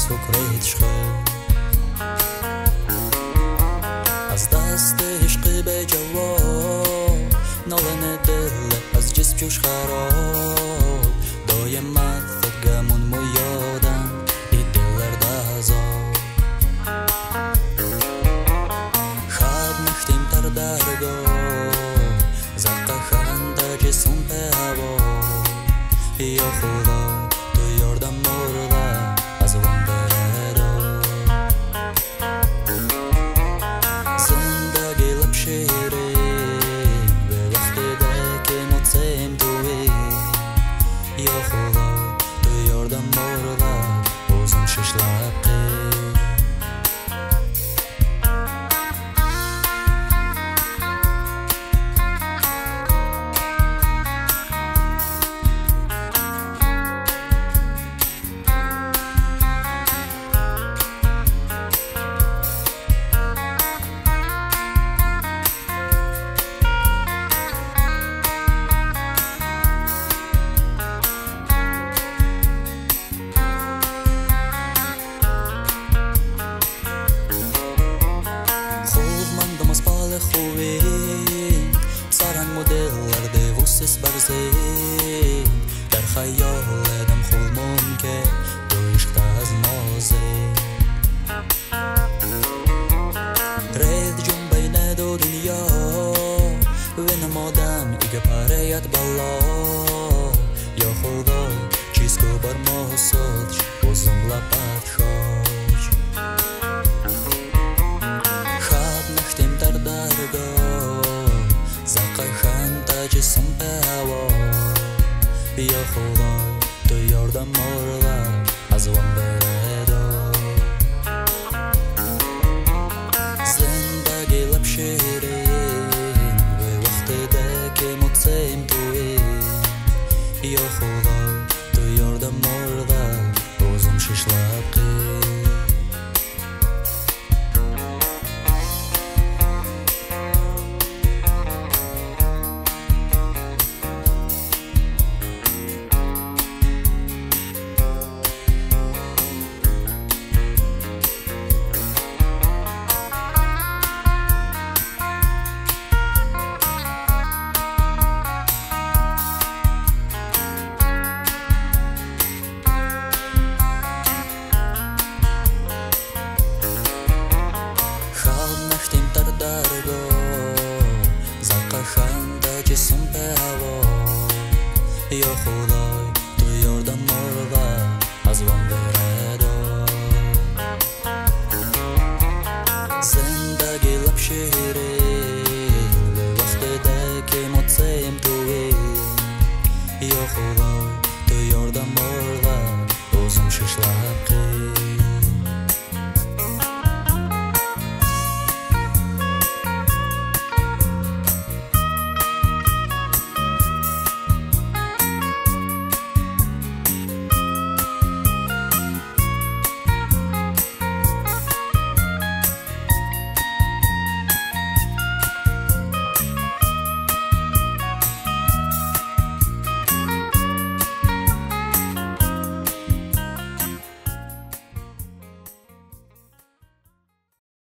سکره عشقه از دست عشق به جواب نالن دل از جسم جوش خراب دایم خودگمون مو یادم ای دلlarda azab خواب نشتیم در درگاه زقه خنده جسم به هوا یا خدا تو یاردم مرده از وان برده زندگی لب شیرین به وقتی ده که مطمئن توی یا خدا تو یاردم مرده بازم شش لبقی خوبی سران مدلlarda وسس برزین در خیالم خودمون که تو عشق از مازه رد جون بین دو دنیا و نمادم ایگه پریت بالا یا خدا چیز که بر ما سادش بازم لپت خوش زقه خنده جسم به هوا یا خدا تو یاردم مرده از وان برده زندگی لب شیرین به وقتی ده که مطمئن توی یا خدا تو یاردم مرده بازم شش لبقی زقه خنده جسم به هوا یا خدای تو یاردم مرده از وان برده زندگی لب شیرین به وقتی ده که مطمئن توی یا خدای تو یاردم مرده بازم شش لبقی